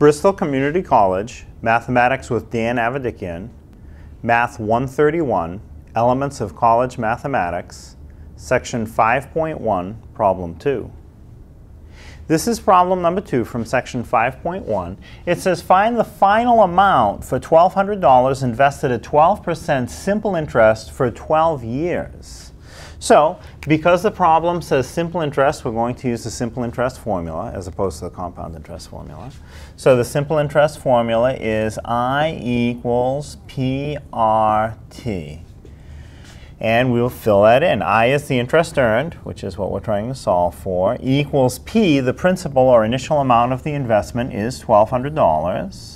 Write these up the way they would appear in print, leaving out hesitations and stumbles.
Bristol Community College, Mathematics with Dan Avedikian, Math 131, Elements of College Mathematics, Section 5.1, Problem 2. This is problem number 2 from Section 5.1. It says find the final amount for $1,200 invested at 12% simple interest for 12 years. So, because the problem says simple interest, we're going to use the simple interest formula as opposed to the compound interest formula. So the simple interest formula is I equals PRT. And we'll fill that in. I is the interest earned, which is what we're trying to solve for, equals P, the principal or initial amount of the investment is $1,200,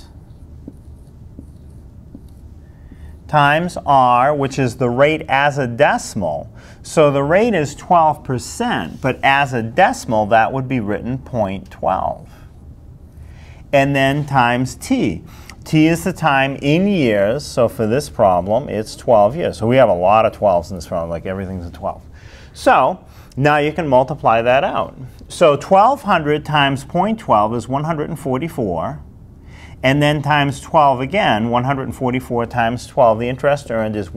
times R, which is the rate as a decimal. So the rate is 12%, but as a decimal, that would be written 0.12. And then times T. T is the time in years, so for this problem, it's 12 years. So we have a lot of 12s in this problem, like everything's a 12. So now you can multiply that out. So 1,200 times 0.12 is 144. And then times 12 again, 144 times 12, the interest earned is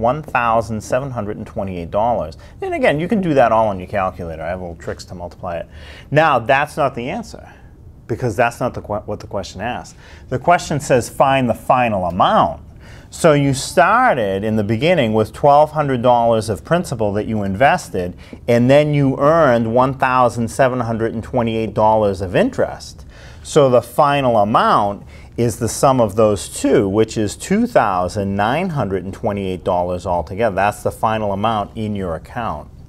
$1,728. And again, you can do that all on your calculator. I have little tricks to multiply it. Now, that's not the answer, because that's not what the question asks. The question says find the final amount. So you started in the beginning with $1,200 of principal that you invested, and then you earned $1,728 of interest. So the final amount is the sum of those two, which is $2,928 altogether. That's the final amount in your account.